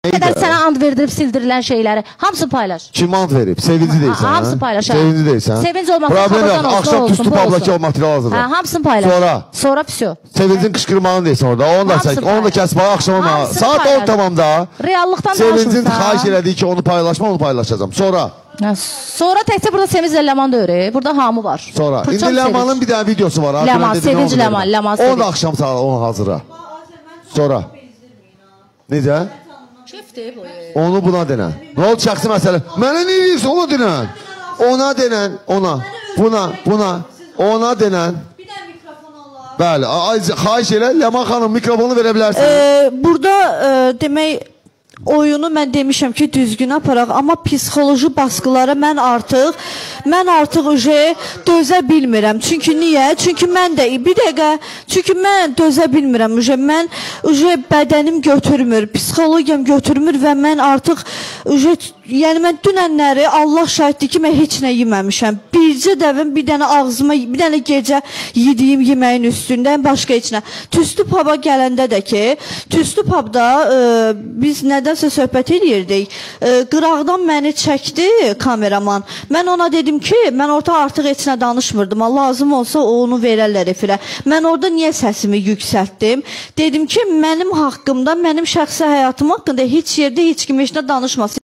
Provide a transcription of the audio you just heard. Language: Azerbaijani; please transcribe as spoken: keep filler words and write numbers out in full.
Neden sənə and verdirib sildirilən şeyləri hamısı paylaş. Kim and verib? Sevinci deyilsən. Ha, hamısı paylaş. Sevinci deyilsən. Sevinci olmaqda problem yox. Akşam tüstü pablaki o material hazırlar. Ha, hamısını paylaş. Sonra. Sonra püsü. Sevincin qışqırmağını deyilsən orada. Onu da çək. Onu da kəsb akşama. Saat on tamamda. Reallıqdan danışırsan. Sevincin xahiş elədiyi ki onu paylaşma, onu paylaşacağım. Sonra. Sonra təkcə burada Sevinc Ləman da öyrək. Burada hamı var. Sonra. İndi Ləmanın bir dənə videosu var. Ləman, Sevinc Ləman. Ləman Sevinc. Onu da akşam saat onu hazırla. Sonra. Necə? Kefdir bu. Onu buna denən. Nə oldu şəxsi məsələ? Mənə nə deyirsən? Ona denən. Ona denən. Ona. Buna. Buna. Ona denən. Bir dənə mikrofon Allah. Bəli. Xahiş elə. Ləman xanım mikrofonu verə bilərsiniz. Ee, burada e, demək oyunu mən demişəm ki düzgün aparaq, amma psixoloji baskılara mən artıq mən artıq uje dözə bilmirəm. Çünki niyə? Çünki mən də bir dəqiqə, çünki mən dözə bilmirəm uje. Mən uje bədənim götürmür, psixologiyam götürmür və mən artıq uje yəni mən dünənləri Allah şahiddir ki mən heç nə yeməmişəm. Bircə dəvəm bir dənə ağzıma bir dənə gecə yediyim yeməyin üstündən başqa heç nə. Tüstü paba gələndə də ki, tüstü pabda e, biz nədənsə söhbət edirdik. E, qıraqdan məni çəkdi kameraman. Mən ona dedim ki, mən orada artıq heç nə danışmırdım. Lazım olsa onu verərlər efirə. Mən orada niyə səsimi yüksəltdim? Dedim ki, mənim haqqımda, mənim şəxsi həyatım haqqında heç yerdə heç kim heç nə danışmasın.